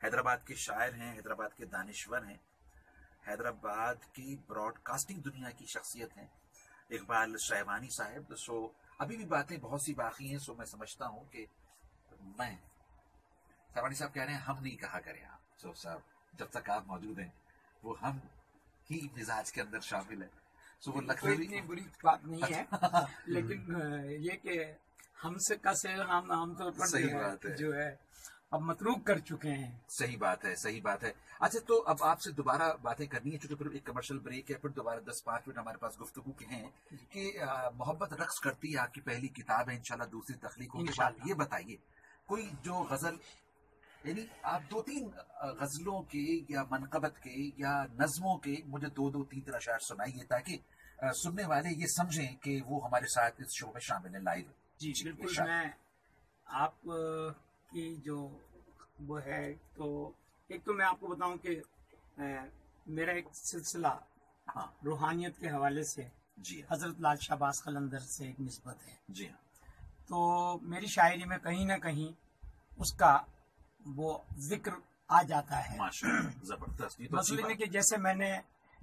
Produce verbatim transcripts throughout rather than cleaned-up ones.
حیدرآباد کے شاعر ہیں، حیدرآباد کے دانشور ہیں، حیدرآباد کی براڈ کاسٹنگ دنیا کی شخصیت ہیں اقبال شہوانی صاحب. سو ابھی بھی باتیں بہت سی باقی ہیں. سو میں سمجھتا ہوں کہ میں شہوانی صاحب کہہ رہے ہیں ہم نہیں کہا کریں آپ. سو صاحب جب تک آپ موجود ہیں وہ ہم ہی مزاج کے اندر شامل ہے. سو وہ لکھنوی اتنی بری بات نہیں ہے لیکن یہ کہ ہم سے کسے ہم عام طور پر صحیح بات ہے. جو ہے اب متروک کر چکے ہیں. صحیح بات ہے، صحیح بات ہے. اچھا تو اب آپ سے دوبارہ باتیں کرنی ہے چونکہ پھر ایک کمرشل بریک ہے، پھر دوبارہ دس پانچ منٹ ہمارے پاس گفتگو کے ہیں کہ محبت رقص کرتی ہے آپ کی پہلی کتاب ہے، انشاءاللہ دوسری تخلیق ہوگی. انشاءاللہ. یہ بتائیے کوئی جو غزل، یعنی آپ دو تین غزلوں کے یا منقبت کے یا نظموں کے مجھے دو دو تین تین اشعار سنائیے تاکہ سننے والے یہ سمجھیں کہ وہ ہمارے ساتھ اس شو میں شامل ہیں لائیو. جی بالکل. میں آپ کی جو وہ ہے تو ایک تو میں آپ کو بتاؤں کہ میرا ایک سلسلہ ہاں روحانیت کے حوالے سے جی حضرت لال شہباز قلندر سے ایک نسبت ہے. جی ہاں. تو میری شاعری میں کہیں نہ کہیں اس کا وہ ذکر آ جاتا ہے. ماشاءاللہ زبردست. مثلاً کہ جیسے میں نے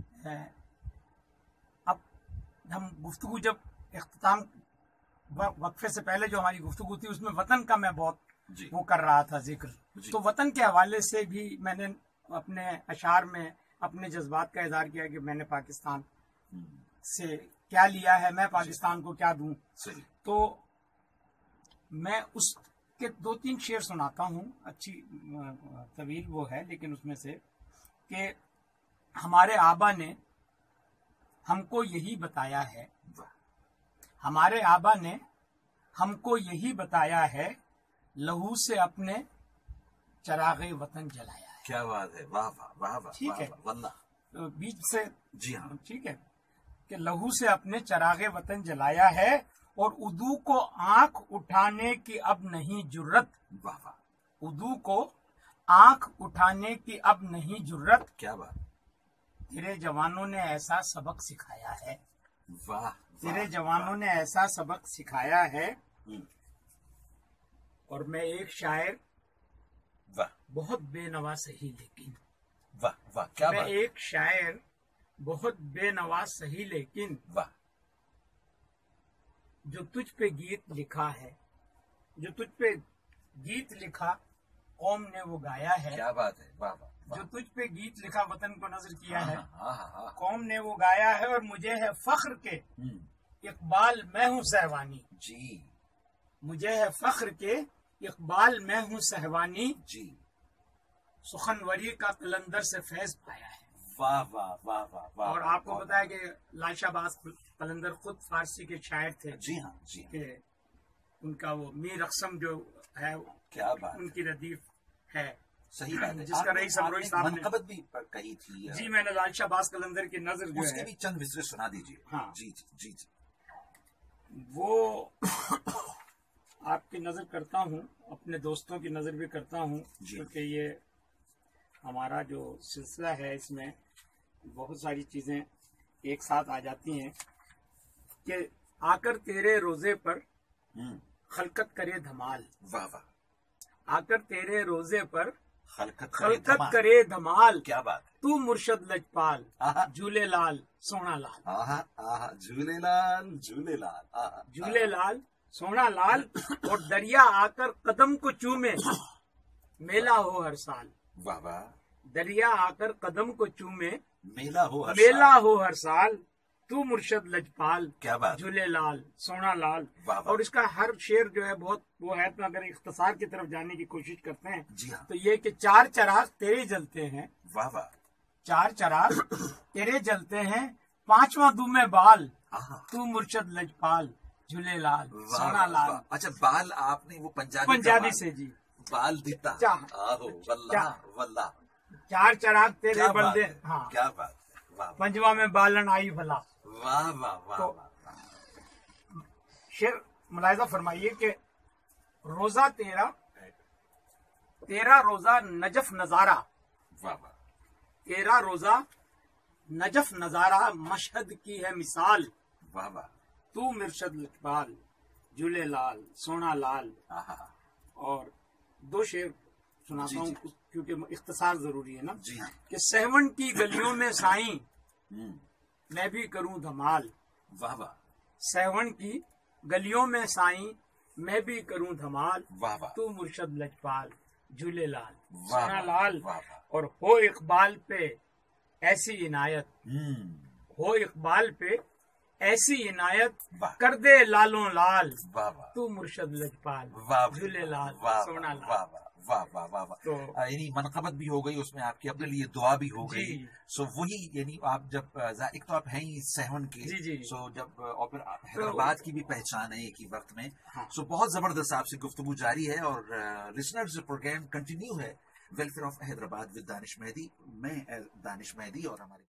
اب ہم گفتگو جب اختتام وقفے سے پہلے جو ہماری گفتگو تھی اس میں وطن کا میں بہت جی وہ کر رہا تھا ذکر. جی. تو وطن کے حوالے سے بھی میں نے اپنے اشعار میں اپنے جذبات کا اظہار کیا کہ میں نے پاکستان سے کیا لیا ہے، میں پاکستان کو کیا دوں. صحیح. تو میں اس کے دو تین شعر سناتا ہوں، اچھی طویل وہ ہے لیکن اس میں سے کہ ہمارے آبا نے ہم کو یہی بتایا ہے، ہمارے آبا نے ہم کو یہی بتایا ہے، لہو سے اپنے چراغ وطن جلایا ہے. کیا بات ہے. واہ واہ واہ واہ. ٹھیک ہے. واللہ بیچ سے جی ہاں ٹھیک ہے کہ لہو سے اپنے چراغ وطن جلایا ہے اور ادو کو آنکھ اٹھانے کی اب نہیں جرت. واہ واہ. ادو کو آنکھ اٹھانے کی اب نہیں جرت. کیا بات. تیرے جوانوں نے ایسا سبق سکھایا ہے. واہ. تیرے جوانوں نے ایسا سبق سکھایا ہے. اور میں ایک شاعر واہ بہت بے نوا سہی لیکن واہ واہ. کیا میں بات. ایک شاعر بہت بے نوا سہی لیکن واہ. جو تجھ پہ گیت لکھا ہے، جو تجھ پہ گیت لکھا قوم نے وہ گایا ہے. کیا بات ہے. واہ واہ. جو تجھ پہ گیت لکھا وطن کو نظر کیا ہے، ہاں ہاں ہاں. قوم نے وہ گایا ہے. اور مجھے ہے فخر کے اقبال میں ہوں سہوانی. جی. مجھے ہے فخر کے اقبال میں ہوں سہوانی. جی. سخنوری کا قلندر سے فیض پایا ہے. واہ واہ واہ واہ واہ. اور آپ کو بتایا کہ لال شہباز قلندر خود فارسی کے شاعر تھے. جی ہاں جی ہاں. کہ ان کا وہ میر اقسم جو ہے کیا بات. ان کی ردیف ہے. صحیح بات ہے. جس کا رئیس ابروئی صاحب نے منقبت بھی کہی تھی. جی میں نے لال شہباز قلندر کی نظر جو اس کے ہے بھی چند وزرے سنا دیجیے. ہاں جی جی جی جی. وہ آپ کی نظر کرتا ہوں، اپنے دوستوں کی نظر بھی کرتا ہوں کیونکہ یہ ہمارا جو سلسلہ ہے اس میں بہت ساری چیزیں ایک ساتھ آ جاتی ہیں کہ آ کر تیرے روزے پر خلقت کرے دھمال. واہ واہ. آ کر تیرے روزے پر خلقت خلقت کرے دھمال. کیا بات. تو مرشد لجپال جھولے لال سونا لال. آہا آہا. جھولے لال جھولے لال. آہا جھولے لال سونا لال. اور دریا آ کر قدم کو چومے میلہ ہو ہر سال. واہ واہ. دریا آ کر قدم کو چومے میلہ ہو ہر میلہ ہو ہر سال. تو مرشد لجپال. کیا بات. جھولے لال سونا لال. واہ واہ. اور اس کا ہر شعر جو ہے بہت وہ ہے. تو اگر اختصار کی طرف جانے کی کوشش کرتے ہیں جی ہاں. تو یہ کہ چار چراغ تیرے جلتے ہیں. واہ واہ. چار چراغ تیرے جلتے ہیں پانچواں دو میں بال. تو مرشد لجپال جھولے لال سونا لال. اچھا بال آپ نے وہ پنجابی پنجابی سے جی بال دیتا. آہو واللہ واللہ. چار چراغ تیرے بلدے. ہاں کیا بات. پنجواں میں بالن آئی بھلا. واہ واہ واہ. شعر ملاحظہ فرمائیے کہ روزہ تیرا تیرا روزہ نجف نظارہ. واہ واہ. تیرا روزہ نجف نظارہ مشہد کی ہے مثال. واہ واہ. تو مرشد اقبال جھولے لال سونا لال. اور دو شعر سناتا جی ہوں جی کیونکہ اختصار ضروری ہے نا. جی ہاں. کہ سیون کی گلیوں میں سائیں ہوں. میں بھی کروں دھمال. واہ واہ سیون کی گلیوں میں سائیں میں بھی کروں دھمال. واہ واہ تو مرشد لجپال جھولے لال واہ سنا واہ لال. واہ واہ. اور ہو اقبال پہ ایسی عنایت، ہوں. ہو اقبال پہ ایسی عنایت، واہ کر دے لالوں لال واہ واہ تو مرشد لجپال واہ جھولے لال واہ سونا لال. واہ واہ واہ واہ واہ واہ. تو یعنی منقبت بھی ہو گئی اس میں، آپ کی اپنے لیے دعا بھی ہو گئی. جی سو وہی یعنی آپ جب ایک تو آپ ہیں ہی سیون کے، جی جی سو جب اور پھر حیدرآباد کی بھی پہچان ہے ایک ہی وقت میں. ہاں. سو بہت زبردست آپ سے گفتگو جاری ہے، اور لسنرز پروگرام کنٹینیو ہے welfare of Hyderabad with Danish Mehdi. میں دانش مہدی اور ہمارے